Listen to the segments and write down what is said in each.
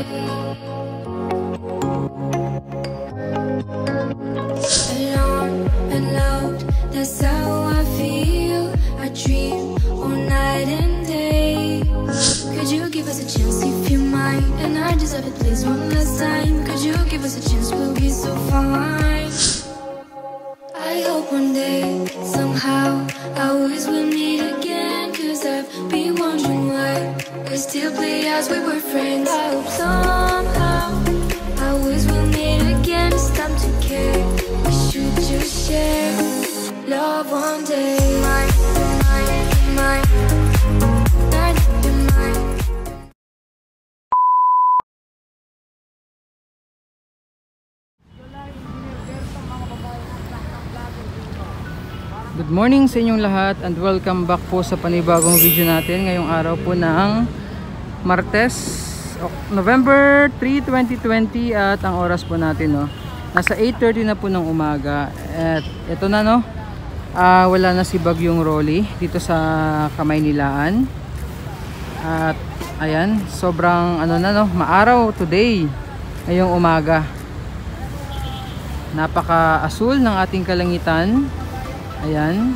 Alone and loved, that's how I feel. I dream all night and day. Could you give us a chance if you mind? And I deserve it, please, one last time. Could you give us a chance? We'll be so fine. I hope one day, somehow, I always will meet again. Cause I've been wondering why we still play as we were friends. I hope somehow I always will meet again. It's time to care. We should just share love one day. Mine, mine, mine. Not your mine. Good morning sa inyong lahat and welcome back po sa panibagong video natin ngayong araw po ng Martes, November 3, 2020 at ang oras po natin nasa 8:30 na po ng umaga at ito na wala na si Bagyong Rolly dito sa Kamaynilaan at ayan, sobrang maaraw today ngayong umaga. Napaka-asul ng ating kalangitan. Ayan.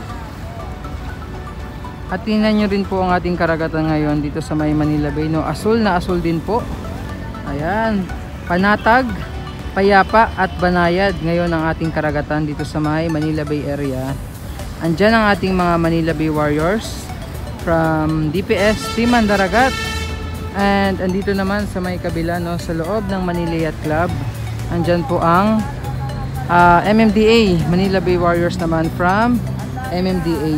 At tingnan nyo rin po ang ating karagatan ngayon dito sa may Manila Bay. Asul na asul din po. Ayan. Panatag, payapa at banayad ngayon ang ating karagatan dito sa may Manila Bay area. Andyan ang ating mga Manila Bay Warriors from DPS Team Mandaragat. And andito naman sa may kabila sa loob ng Manila Yacht Club. Andyan po ang MMDA, Manila Bay Warriors naman from MMDA.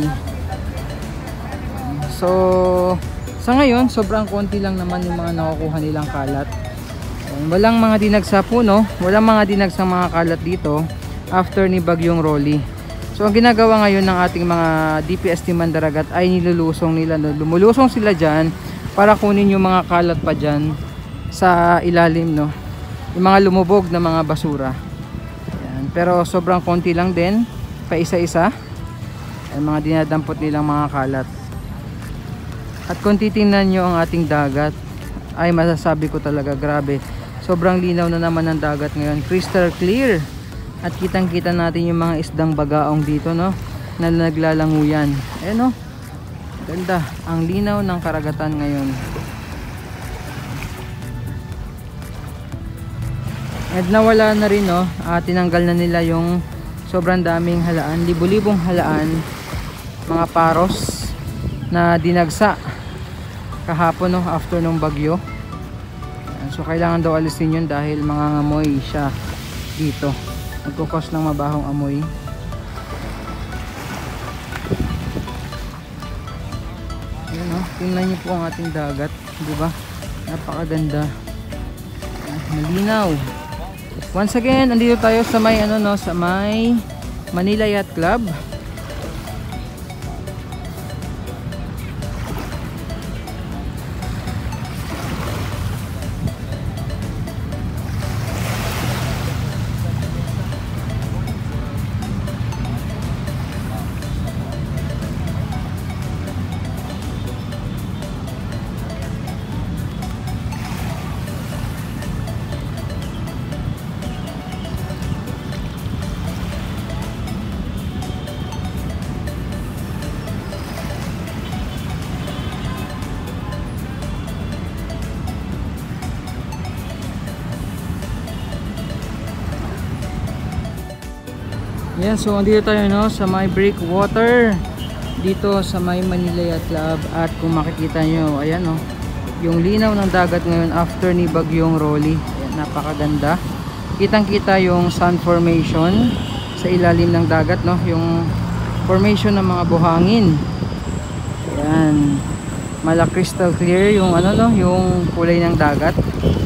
So sa ngayon sobrang konti lang naman yung mga nakukuha nilang kalat. Walang mga dinagsa po walang mga dinagsang mga kalat dito after ni Bagyong Rolly. So ang ginagawa ngayon ng ating mga DPS Team Mandaragat ay nilulusong nila, lumulusong sila dyan para kunin yung mga kalat pa dyan sa ilalim yung mga lumubog na mga basura. Pero sobrang konti lang din, pa isa-isa ang mga dinadampot nilang mga kalat. At kung titingnan nyo ang ating dagat, ay masasabi ko talaga grabe, sobrang linaw na naman ng dagat ngayon, crystal clear. At kitang kita natin yung mga isdang bagaong dito na naglalanguyan. Ayan ganda ang linaw ng karagatan ngayon. At nawala na rin tinanggal na nila yung sobrang daming halaan, libo-libong halaan, mga paros na dinagsa kahapon after nung bagyo. So kailangan daw alisin yun dahil mangangamoy siya dito, nagkukos ng mabahong amoy. Ayan tingnan niyo po ang ating dagat, diba? Napakaganda, malinaw. Once again, andito tayo sa may sa may Manila Yacht Club. Yan, so andito tayo sa may breakwater dito sa may Manila Yacht Club. At kung makikita nyo, ayan yung linaw ng dagat ngayon after ni Bagyong Rolly. Ayan, napakaganda. Kitang kita yung sun formation sa ilalim ng dagat, yung formation ng mga buhangin. Ayan, mala crystal clear yung yung kulay ng dagat.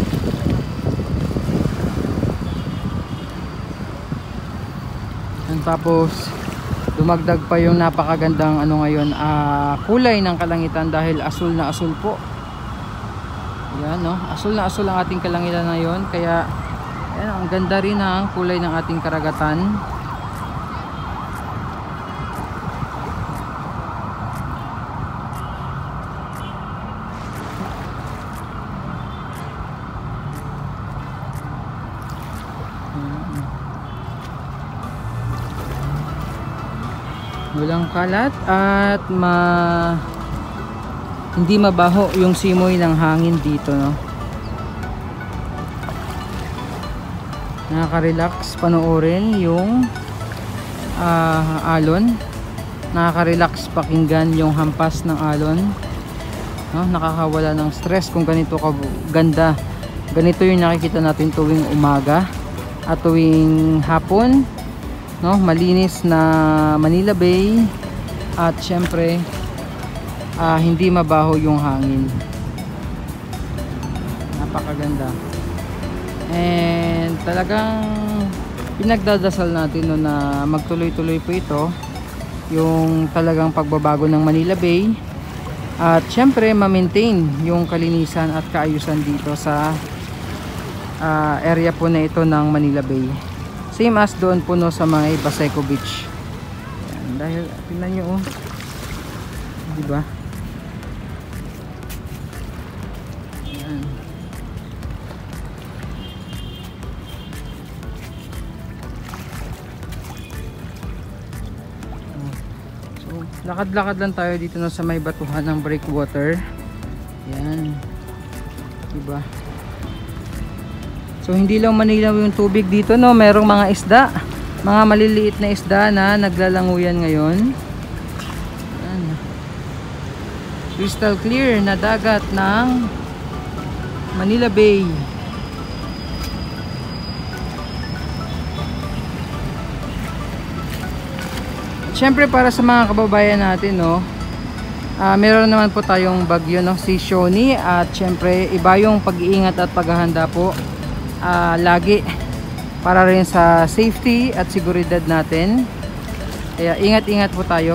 Tapos dumagdag pa yung napakagandang ngayon kulay ng kalangitan dahil asul na asul po. Yan asul na asul ang ating kalangitan ngayon, kaya ayan, ang ganda rin ang kulay ng ating karagatan. walang kalat at hindi mabaho yung simoy ng hangin dito, no? Nakaka-relax panoorin yung alon. Nakaka-relax pakinggan yung hampas ng alon, no? Nakakawala ng stress kung ganito ganda. Ganito yung nakikita natin tuwing umaga at tuwing hapon, no? Malinis na Manila Bay at syempre hindi mabaho yung hangin. Napakaganda. And talagang pinagdadasal natin, no, na magtuloy-tuloy po ito, yung talagang pagbabago ng Manila Bay, at syempre ma-maintain yung kalinisan at kaayusan dito sa area po na ito ng Manila Bay, same as doon po, no, sa mga Baseco Beach. Yan, dahil tingnan nyo, oh, diba? Yan. Lakad-lakad lang tayo dito, no, sa may batuhan ng breakwater. Yan, diba? So hindi lang manilaw yung tubig dito, no, merong mga isda, mga maliliit na isda na naglalanguyan ngayon. Yan. Crystal clear na dagat ng Manila Bay. Siyempre para sa mga kababayan natin, no, meron naman po tayong bagyo, no, si Shoni, at siyempre iba yung pag-iingat at paghahanda po lagi para rin sa safety at seguridad natin. Kaya ingat-ingat po tayo.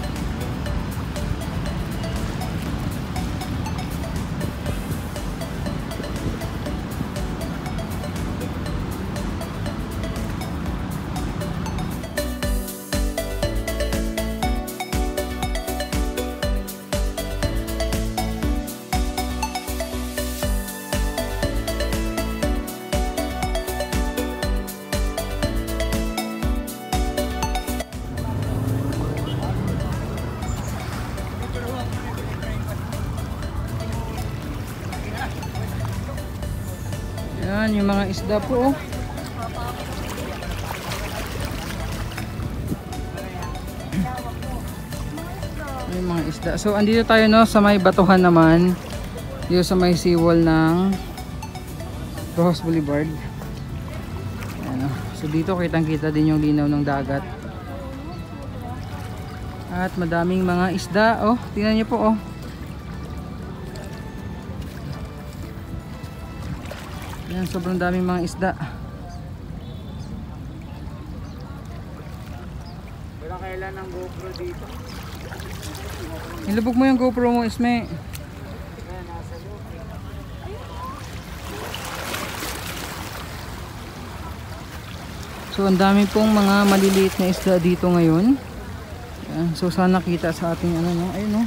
Yan yung mga isda po, oh. Yung mga isda. So andito tayo, no, sa may batuhan naman, dito sa may seawall ng Rojas Boulevard. Ayan, oh. So dito kitang-kita din yung linaw ng dagat. At madaming mga isda, oh. Tingnan niyo po, oh. Yan, sobrang daming mga isda. Wala kailan ng GoPro dito. Ilubog mo yung GoPro mo, Isme. So ang dami pong mga maliliit na isda dito ngayon. Yan, so sana kita sa ating ano, no? Ayun, no?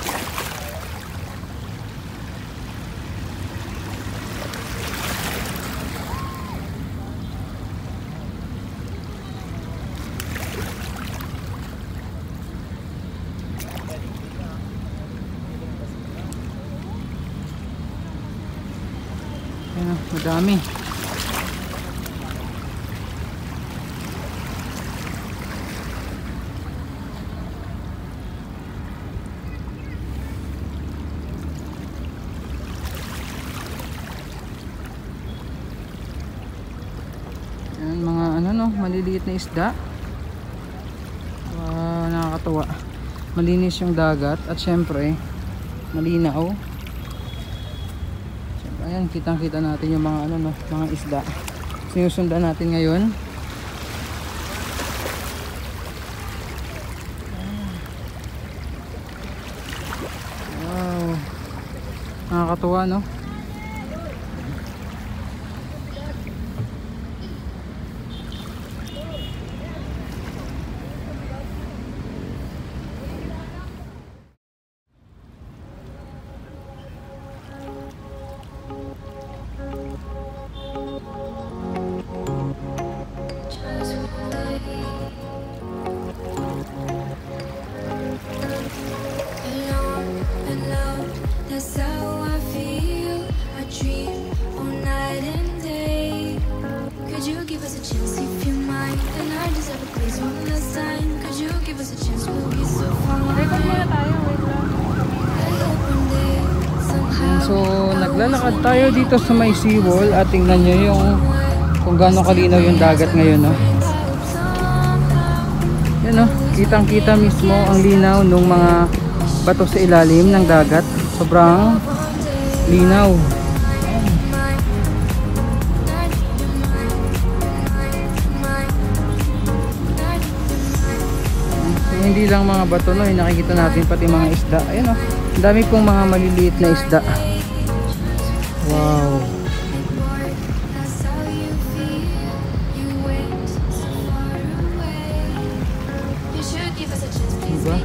Ayan, madami. Ayan, mga ano, no, maliliit na isda. Nakakatuwa. Malinis yung dagat at syempre malinaw. Ayan, kitang-kita natin yung mga ano, no, mga isda. Sinusundan natin ngayon. Wow. Nakakatuwa, no? Maglalakad tayo dito sa may seawall at tingnan nyo yung kung gaano kalinaw yung dagat ngayon, no? Yan, no? Kitang kita mismo ang linaw ng mga bato sa ilalim ng dagat. Sobrang linaw. Hindi lang mga bato, no, yung nakikita natin pati mga isda. Ayun, oh, ang dami pong mga maliliit na isda. Wow. Diba?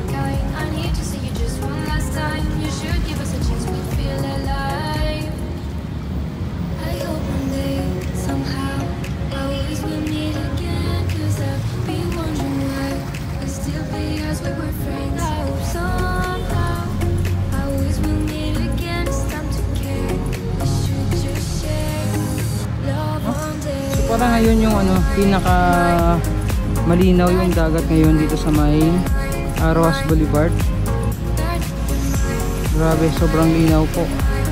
Parang ngayon yung ano, pinaka malinaw yung dagat ngayon dito sa may Roas Boulevard. Grabe, sobrang linaw po.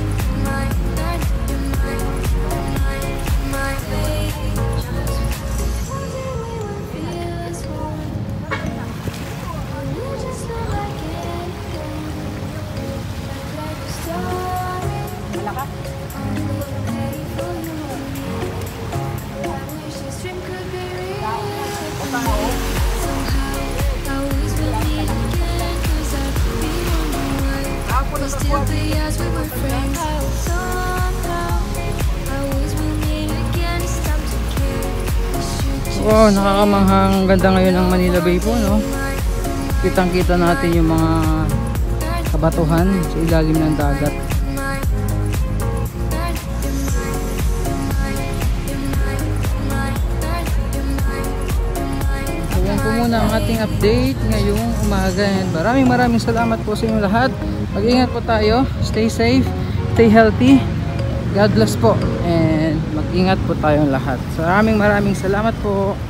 Wow, nakakamanghang ganda ngayon ng Manila Bay po, no? Kitang-kita natin yung mga kabatuhan sa ilalim ng dagat. So yan po muna ang ating update ngayong umaga. Maraming salamat po sa inyo lahat. Mag-ingat po tayo, stay safe, stay healthy. God bless po, and mag-ingat po tayong lahat. So maraming salamat po.